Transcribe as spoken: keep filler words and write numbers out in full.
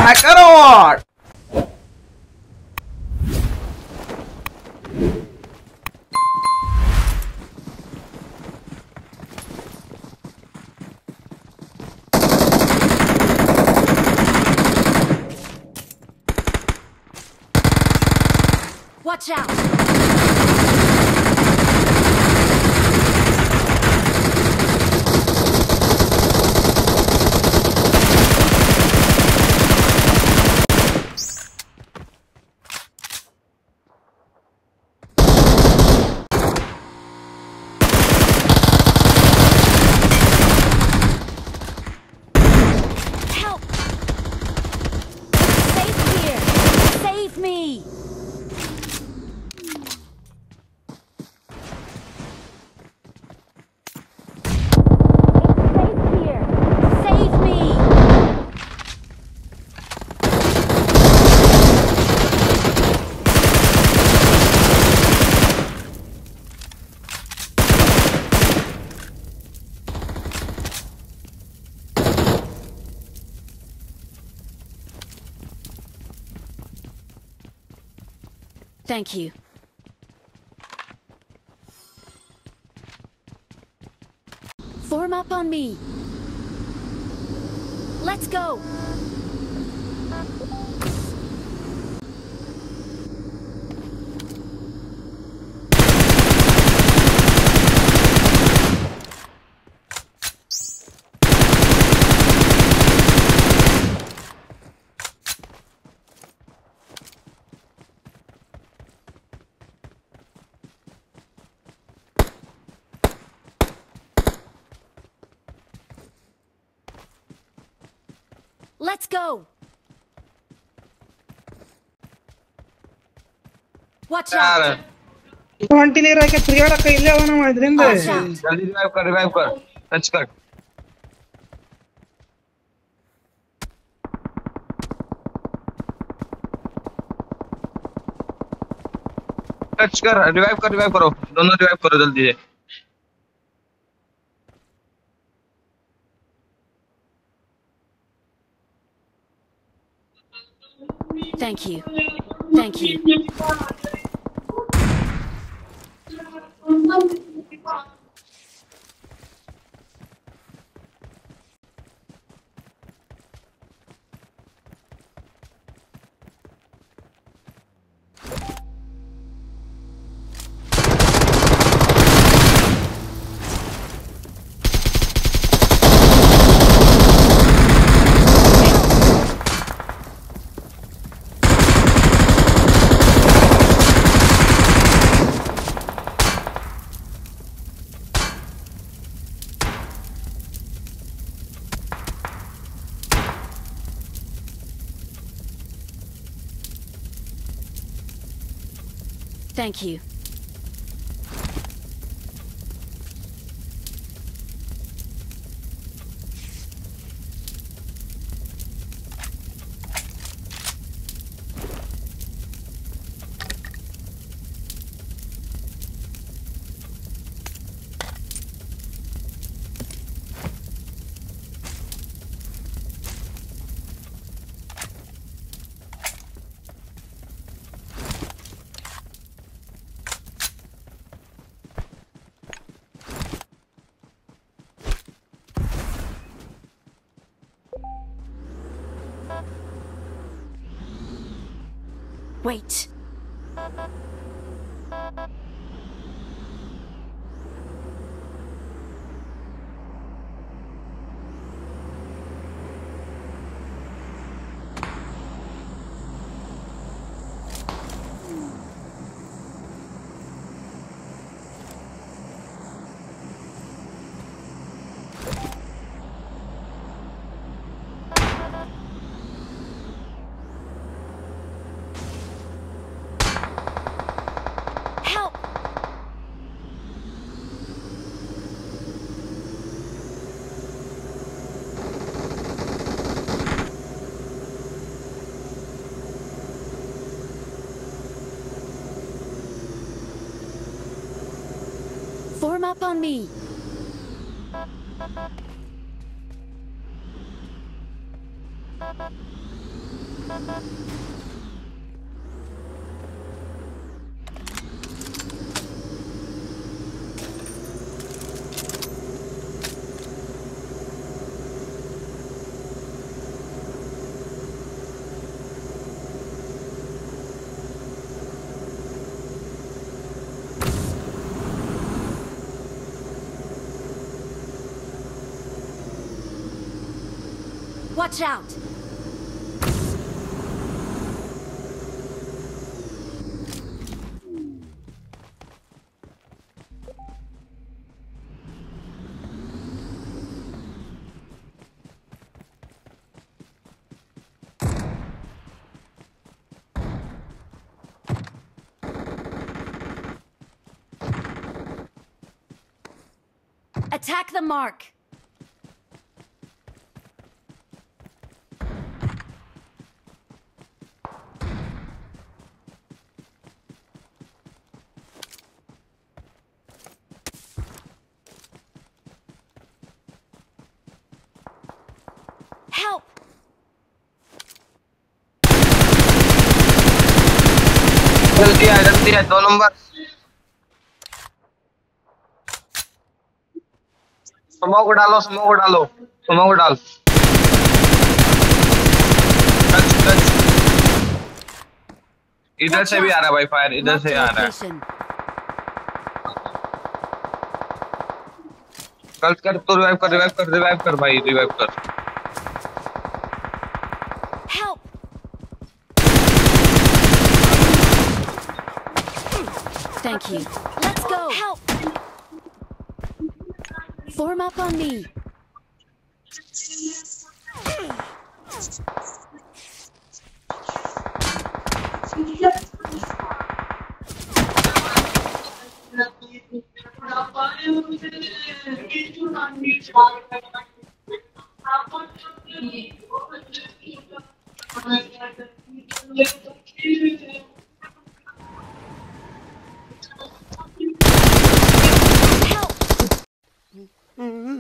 hacker or what? Watch out! Help! Save here! Save me! Thank you. Form up on me. Let's go. Let's go. Watch out. Continue रखे प्रिया रखे इल्ले वाना माइद्रिंदे. जल्दी revive कर revive कर touch कर. touch कर revive कर revive करो दोनों revive करो जल्दी से. Thank you. Thank you. Thank you. Wait. Form up on me. Watch out! Attack the mark! Help! जल्दी आ जल्दी आ दो नंबर स्मोक डालो स्मोक डालो स्मोक डाल टच टच इधर से भी आ रहा है भाई फायर इधर Mark से the आ रहा है location. कल कर तो रिवाइव कर रिवाइव कर रिवाइव कर भाई रिवाइव कर Help! Thank you. Let's go! Help! Form up on me. Help!